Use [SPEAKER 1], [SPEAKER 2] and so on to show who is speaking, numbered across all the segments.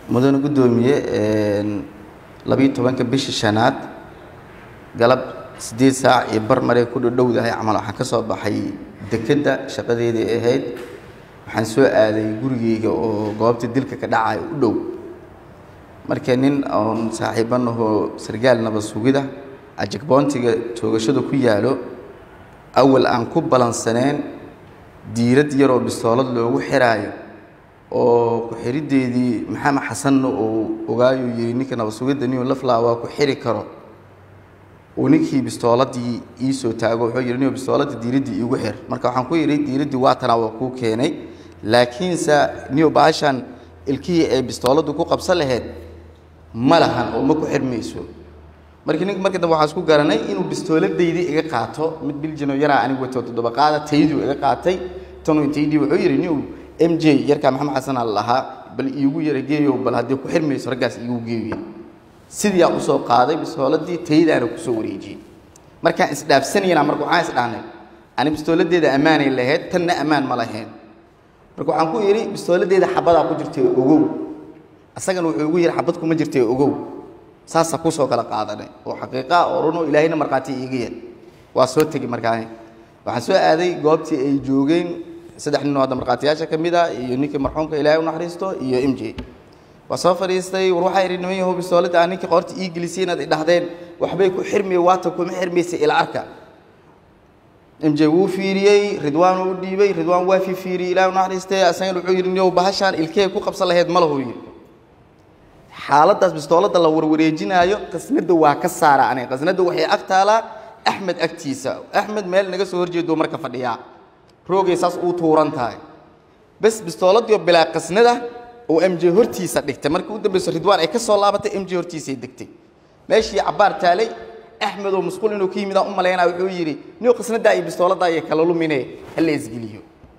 [SPEAKER 1] mudane gudoomiye 12 bishii shanaad galab 8 saac iyo bar maray ku dhowdahay amal waxaan ka soo baxay dekada shaqadeedii ahayd waxaan soo aaday gurigeyga oo goobta dilka ka dhacay u dhow markii nin oo saaxiibanaho sargaal nabad sugida ajagboontiga toogashada ku yaalo awal aan ku balansaneen diirad yar oo bistoolad loogu xiraayo oo ku xirideedii maxamed xasan oo ogaayo yiri ninka nabad sugida niyo laflaa waa ku xiri karo ونكي بستولتي إيسو تاجو حجر نيو بستولتي ديردي يجو حر مركب حنكو يريد ديردي واتنا وكو كيني لكن سا نيو بعشان الكي بستولت وكو قبصة لهاد ملهن أو مكو حر ميسو مركب ده وحاسكو قرناي إنه بستولت ديدي إيه قاطه مت بالجنو يرى عني وتوت ده بقاعدة تيجو إيه قاطي تنو تيجي وحجر نيو MJ يركب محمد حسن الله بل يجو يرجعيو بل هدي كو حر ميسو رجعس يجو جيوي sidii aan u soo qaaday bistooladii taydaana ku soo wareejiyay markaan isdhaafsanayna markuu aan isdhaanay ani bistooladeeda amaanay lahayd tanna amaan ma lahayn markuu aan ku yiri bistooladeeda xabada ku jirtay ogow asagana wuxuu ugu yiri xabad kuma jirtay ogow saasa ku soo kala qaadanay oo xaqiiqa oo runo ilaahina marqaati iiga yar waa soo tagi markaan waxaan soo aaday goobtii ay joogeen saddex nin oo hadda marqaatiyaasha kamid ah iyo ninkii marxuumka ilaahay u naxariisto iyo MJ وصفر يستوي وروح يرنميه هو بسولد عنك قارت إيجلسين هذا دهدين وحبي كحرمي واتكم حرمي إلى عركة مجوو فيري رضوان وديبي رضوان وافي فيري لا ونحر يستوي أسنى العيرني وبهشان الكيك وقبص الله هاد ملهوي حالة بسولد الله وروريجينا يو قسند وكسر عني قسند وحي أقتلا أحمد أكتيسا أحمد مال نجس ورجي دومر كفديا روجي ساس أوتوران تاي بس بسولد يو بلا قسنده وMJ هرتيسا دغتay markii uu dambeeyay Ridwaan ay ka soo laabatay MJ هرتيسا degtay meeshii cabaar taalay Axmed oo mas'uul inuu ka yimid u maleynaa wuxuu yiri niyo qasnada ay bistoolada ay kala luminay hal isgiliyo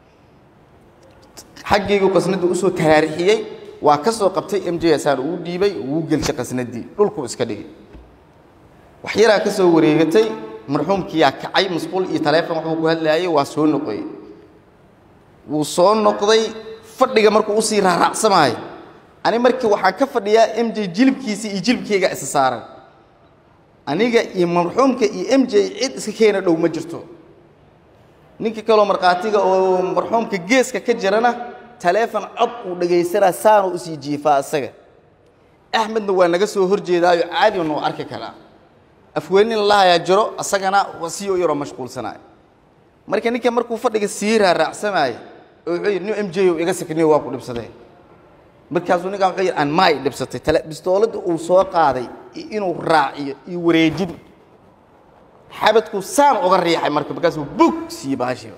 [SPEAKER 1] xaqiiqo qasnada uu soo taariixiyay waa ka soo qabtay MJ asar uu dhiibay uu galshay qasnadii dhulku iska dhigay wax yara ka soo wareegatay marxuumkii yaa kacay mas'uul iyo taleefan wuxuu ku hadlayay waa soo noqday wuu soo noqday fadhiga markuu u sii raacsamay ani markii waxaan ka fadhiyaa MJ jilibkiisa iyo jilibkeyga is saaran aniga iyo marxuumka iyo MJ cid iska keenay dhow ma jirto ninka kale marqaatiga oo marxuumka geeska ka jirana taleefan cod uu dhageysana saan u sii jiifaa asaga Axmedna waa naga soo horjeedaayo caadi inuu arki kala afweenin Allah ya jiro asagana wasiyo yaro mashquulsanay markii ninka markuu fadhiga sii raacsamay وعير MJ iga sakniyo waa ku dhibsaday markaasuu ninka wuxuu aan maay dhibsatay tala bistoolada uu soo qaaday inuu raaciyo iyo wareejin xabadku saan uga riixay markaasuu bug si baashay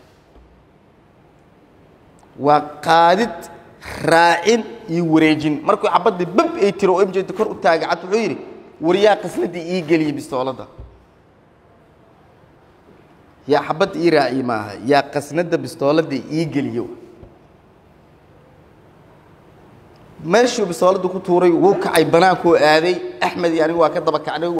[SPEAKER 1] waa qaadid raacin iyo wareejin markuu xabada bab ay tiro MJ kor u taagacad wuxuu yiri wariyaa qasnadii ii galiyay bistoolada يا حبت إيرائي معها يا قسند بستولة دي إيجليو ماشي بستولة دكتوري وقع بناكو آذي أحمد يعني واكد بكعنه